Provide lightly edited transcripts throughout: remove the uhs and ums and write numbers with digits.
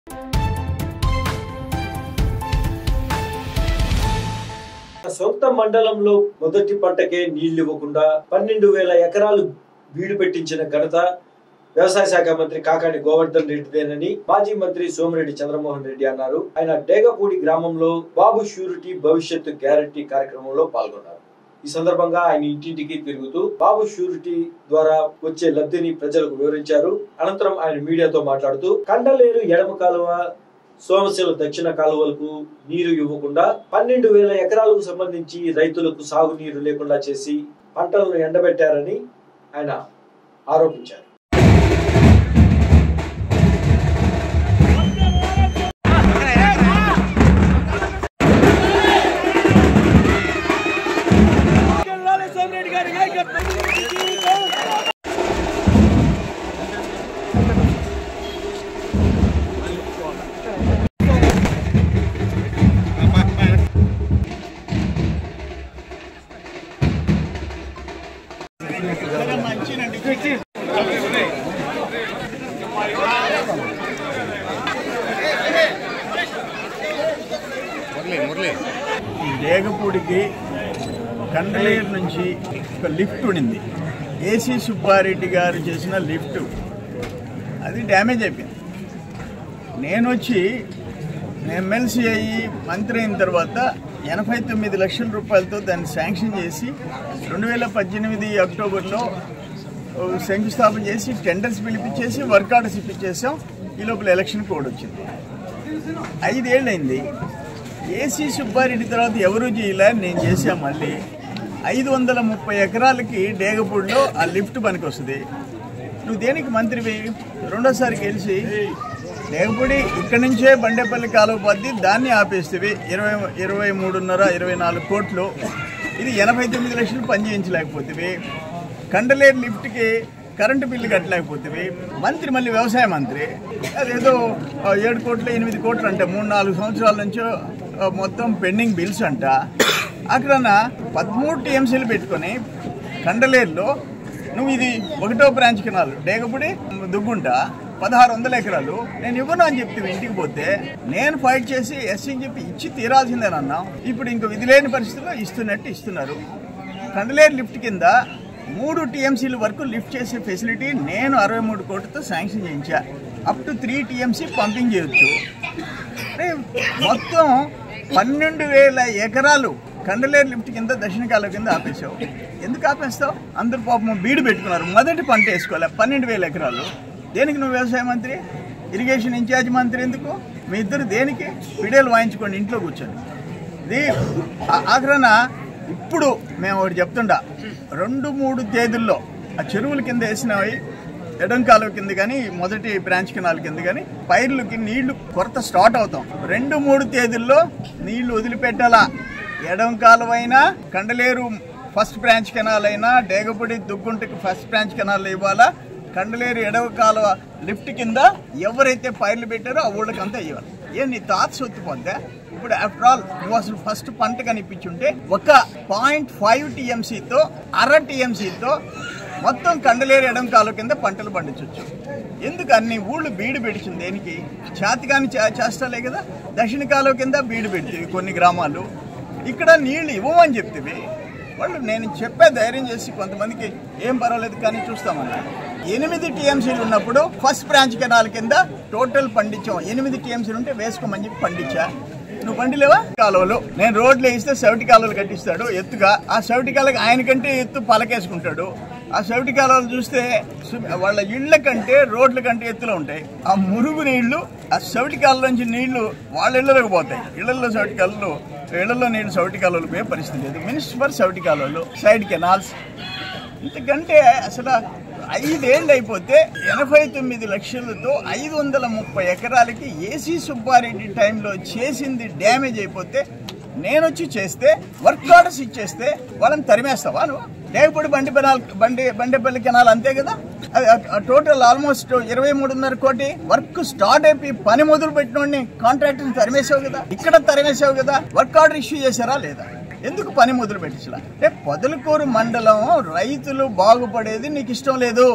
సొంత మండలంలో మొదటి పంటకే నీళ్లు ఇవ్వకుండా 12,000 ఎకరాలు బీడు పెట్టించిన ఘనత వ్యవసాయ శాఖ మంత్రి కాకాని గోవర్ధన్ రెడ్డిదేనని మాజీ మంత్రి సోమిరెడ్డి చంద్రమోహన్ రెడ్డి అన్నారు. ఆయన డేగపూడి గ్రామంలో బాబు షూరిటీ భవిష్యత్తు గ్యారంటీ కార్యక్రమంలో పాల్గొన్నారు. ఈ సందర్భంగా ఆయన ఇంటింటికి తిరుగుతూ బాబు షూరిటీ ద్వారా వచ్చే లబ్ధిని ప్రజలకు వివరించారు. అనంతరం ఆయన మీడియాతో మాట్లాడుతూ కండలేరు ఎడమ కాలువ, సోమశిల దక్షిణ కాలువలకు నీరు ఇవ్వకుండా 12,000 ఎకరాలకు సంబంధించి రైతులకు సాగునీరు లేకుండా చేసి పంటలను ఎండబెట్టారని ఆయన ఆరోపించారు. డేగపూడికి కండలేరు నుంచి ఒక లిఫ్ట్ ఉండింది. ఏసీ సుబ్బారెడ్డి గారు చేసిన లిఫ్ట్ అది డ్యామేజ్ అయిపోయింది. నేను ఎమ్మెల్సీ అయ్యి మంత్రి అయిన తర్వాత 89 లక్షల రూపాయలతో దాన్ని శాంక్షన్ చేసి 2018 అక్టోబర్లో శంకుస్థాపన చేసి టెండర్స్ పిలిపించేసి వర్క్ ఆర్డర్స్ ఇప్పించేసాం. ఈ లోపల ఎలక్షన్ కోడ్ వచ్చింది. 5 ఏళ్ళైంది. ఏసీ సుబ్బారెడ్డి తర్వాత ఎవరూ చేయలే, నేను చేసా. మళ్ళీ 530 ఎకరాలకి డేగపూడిలో ఆ లిఫ్ట్ పనికి వస్తుంది. నువ్వు దేనికి మంత్రివి? రెండోసారి గెలిచి డేగపూడి ఇక్కడి నుంచే బండేపల్లి కాలువ పద్ది దాన్ని ఆపేస్తేవి 23.5-24 కోట్లు. ఇది 89 లక్షలు పని చేయించలేకపోతేవి. కండలేరు లిఫ్ట్కి కరెంటు బిల్లు కట్టలేకపోతేవి. మంత్రి మళ్ళీ వ్యవసాయ మంత్రి అదేదో 7 కోట్లు 8 కోట్లు అంటే 3-4 సంవత్సరాల నుంచో మొత్తం పెండింగ్ బిల్స్ అంట. అక్కడ 13 టీఎంసీలు పెట్టుకొని కండలేరులో నువ్వు ఇది 1వ బ్రాంచ్ కెనాల్ డేగపూడి దుగ్గుంట 1600 ఎకరాలు నేను ఇవ్వను అని చెప్తే ఇంటికి పోతే నేను ఫైట్ చేసి ఎస్సీని చెప్పి ఇచ్చి తీరాల్సిందేనన్నా. ఇప్పుడు ఇంక విధి లేని పరిస్థితుల్లో ఇస్తున్నట్టు ఇస్తున్నారు. కండలేరు లిఫ్ట్ కింద 3 టీఎంసీల వరకు లిఫ్ట్ చేసే ఫెసిలిటీ నేను 63 కోట్లతో శాంక్షన్ చేయించా. అప్ టు 3 టీఎంసీ పంపింగ్ చేయొచ్చు. మొత్తం 12,000 ఎకరాలు కండలేరు లిఫ్ట్ కింద దక్షిణ కాలువ కింద ఆపేసావు. ఎందుకు ఆపేస్తావు? అందరు పాపం బీడు పెట్టుకున్నారు. మొదటి పంట వేసుకోవాలి. 12,000 ఎకరాలు దేనికి? నువ్వు వ్యవసాయ మంత్రి, ఇరిగేషన్ ఇన్ఛార్జ్ మంత్రి ఎందుకు? మీ ఇద్దరు దేనికి? పిడేలు వాయించుకోండి, ఇంట్లో కూర్చోండి. ఇది ఆఖరణ ఇప్పుడు మేము ఒకటి చెప్తుండా, 2-3 తేదీల్లో ఆ చెరువుల కింద వేసినవి ఎడం కాలువ కింద కానీ మొదటి బ్రాంచ్ కెనాల్ కింద కానీ పైర్లకి నీళ్లు కొరత స్టార్ట్ అవుతాం. 2-3 తేదీల్లో నీళ్లు వదిలిపెట్టాలా. ఎడం కాలువ అయినా, కండలేరు ఫస్ట్ బ్రాంచ్ కెనాల్ అయినా, డేగపూడి దుగ్గుంటకి ఫస్ట్ బ్రాంచ్ కెనాల్ ఇవ్వాలా. కండలేరు ఎడవ కాలువ లిఫ్ట్ కింద ఎవరైతే పైర్లు పెట్టారో ఆ ఊళ్ళకంతా ఇవ్వాలి. నీ తాత సొత్తు పొందే. ఇప్పుడు ఆఫ్టర్ ఆల్ నువ్వు అసలు ఫస్ట్ పంట కనిపించుంటే 1.5 టీఎంసీతో 1/2 టీఎంసీతో మొత్తం కండలేరు ఎడం కాలువ కింద పంటలు పండించవచ్చు. ఎందుకు అన్ని ఊళ్ళు బీడు పెడిచింది? దేనికి? చేతికాని చేస్తాలే కదా. దక్షిణ కాలువ కింద బీడు పెడితే కొన్ని గ్రామాలు ఇక్కడ నీళ్లు ఇవ్వమని చెప్తే వాళ్ళు నేను చెప్పే ధైర్యం చేసి కొంతమందికి ఏం పర్వాలేదు కానీ చూస్తామన్నా. 8 టీఎంసీలు ఉన్నప్పుడు ఫస్ట్ బ్రాంచ్ కెనాల్ కింద టోటల్ పండించాం. 8 టీఎంసీలు ఉంటే వేసుకోమని చెప్పి పండించా. నువ్వు పండిలేవా? కాలువలు నేను రోడ్లు వేస్తే సౌటి కాలువలు కట్టిస్తాడు ఎత్తుగా. ఆ సౌటి కాలువకి ఆయనకంటే ఎత్తు పలకేసుకుంటాడు. ఆ సౌటి కాలువలు చూస్తే వాళ్ళ ఇళ్ల కంటే రోడ్ల కంటే ఎత్తులో ఉంటాయి. ఆ మురుగు నీళ్లు ఆ సౌటి కాలువ నుంచి నీళ్లు వాళ్ళ ఇళ్లలోకి పోతాయి. ఇళ్లలో సౌటి కాలువలు, ఇళ్లలో నీళ్లు సౌటి కాలువలు పోయే పరిస్థితి లేదు. మినిస్టర్ ఫర్ సౌటి కాలువలు, సైడ్ కెనాల్స్. ఇంతకంటే అసలు 5 ఏళ్ళు అయిపోతే 89 లక్షలతో 530 ఎకరాలకి ఏసీ సుబ్బారెడ్డి టైంలో చేసింది డ్యామేజ్ అయిపోతే నేను వచ్చి చేస్తే వర్క్ ఆర్డర్స్ ఇచ్చేస్తే వాళ్ళని తరిమేస్తావా నువ్వు? డేగపూడి బండేపల్లి కెనాల్ అంతే కదా. టోటల్ ఆల్మోస్ట్ 23.5 కోటి వర్క్ స్టార్ట్ అయిపోయి పని మొదలు పెట్టినోడిని కాంట్రాక్టర్ని తరిమేసావు కదా. ఇక్కడ తరిమేసావు కదా. వర్క్ ఆర్డర్ ఇష్యూ చేశారా లేదా? ఎందుకు పని మొదలు పెట్టించలా? పొదలకూరు మండలం రైతులు బాగుపడేది నీకు ఇష్టం లేదు.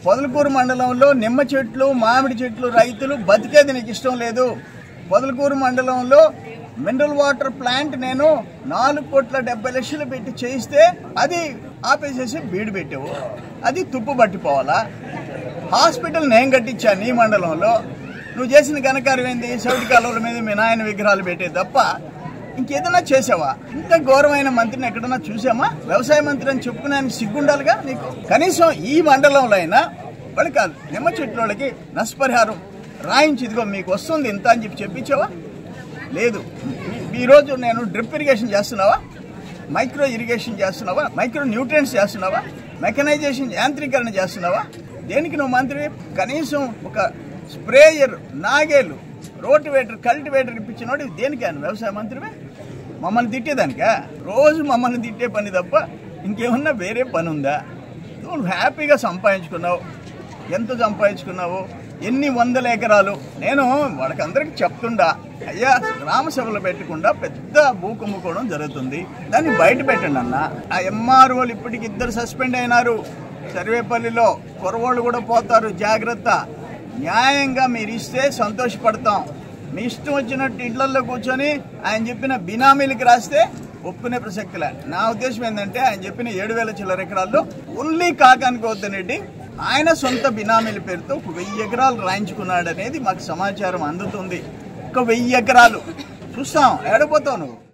పొదలకూరు మండలంలో నిమ్మ చెట్లు మామిడి చెట్లు రైతులు బతికేది నీకు ఇష్టం లేదు. పొదలకూరు మండలంలో మినరల్ వాటర్ ప్లాంట్ నేను 4,70,00,000 పెట్టి చేయిస్తే అది ఆపేసేసి బీడు పెట్టావు. అది తుప్పు పట్టిపోవాలా? హాస్పిటల్ నేను కట్టించాను నీ మండలంలో. నువ్వు చేసిన ఘనకార్యం ఏంది? సౌటి కాలువల మీద మీ నాయన విగ్రహాలు పెట్టే తప్ప ఇంకేదైనా చేసావా? ఇంత ఘోరమైన మంత్రిని ఎక్కడన్నా చూసామా? వ్యవసాయ మంత్రి అని చెప్పుకునే సిగ్గుండాలిగా నీకు. కనీసం ఈ మండలంలో అయినా వాళ్ళు కాదు నిమ్మ చెట్ల వాళ్ళకి నష్టపరిహారం రాయించి ఇదిగో మీకు వస్తుంది ఇంత అని చెప్పించావా? లేదు. ఈరోజు నేను డ్రిప్ ఇరిగేషన్ చేస్తున్నావా? మైక్రో ఇరిగేషన్ చేస్తున్నావా? మైక్రో న్యూట్రియంట్స్ చేస్తున్నావా? మెకనైజేషన్ యాంత్రీకరణ చేస్తున్నావా? దేనికి నువ్వు మంత్రి? కనీసం ఒక స్ప్రేయర్, నాగేలు, రోటివేటర్, కల్టివేటర్ ఇప్పించినోడు దేనికి ఆయన వ్యవసాయ మంత్రివే? మమ్మల్ని తిట్టేదానికా? రోజు మమ్మల్ని తిట్టే పని తప్ప ఇంకేమన్నా వేరే పని ఉందా? నువ్వు హ్యాపీగా సంపాదించుకున్నావు. ఎంత సంపాదించుకున్నావు? ఎన్ని వందల ఎకరాలు? నేను వాళ్ళకందరికి చెప్తుండా, అయ్యా గ్రామ సభలు పెట్టకుండా పెద్ద భూ కుంభకోణం జరుగుతుంది, దాన్ని బయట పెట్టండి అన్న. ఆ ఎంఆర్ఓలు ఇప్పటికి 2 సస్పెండ్ అయినారు. సర్వేపల్లిలో కురవాళ్ళు కూడా పోతారు, జాగ్రత్త. న్యాయంగా మీరు ఇస్తే సంతోషపడతాం. మీ ఇష్టం వచ్చినట్టు ఇళ్లలో కూర్చొని ఆయన చెప్పిన బినామీలకి రాస్తే ఒప్పుకునే ప్రసక్తిలే. నా ఉద్దేశం ఏంటంటే ఆయన చెప్పిన 7,000 చిల్లర ఎకరాల్లో ఓన్లీ కాకాని గోవర్ధన్ రెడ్డి ఆయన సొంత బినామీల పేరుతో 1000 ఎకరాలు రాయించుకున్నాడు అనేది మాకు సమాచారం అందుతుంది. 1000 ఎకరాలు చూస్తాం. ఏడపోతావు నువ్వు?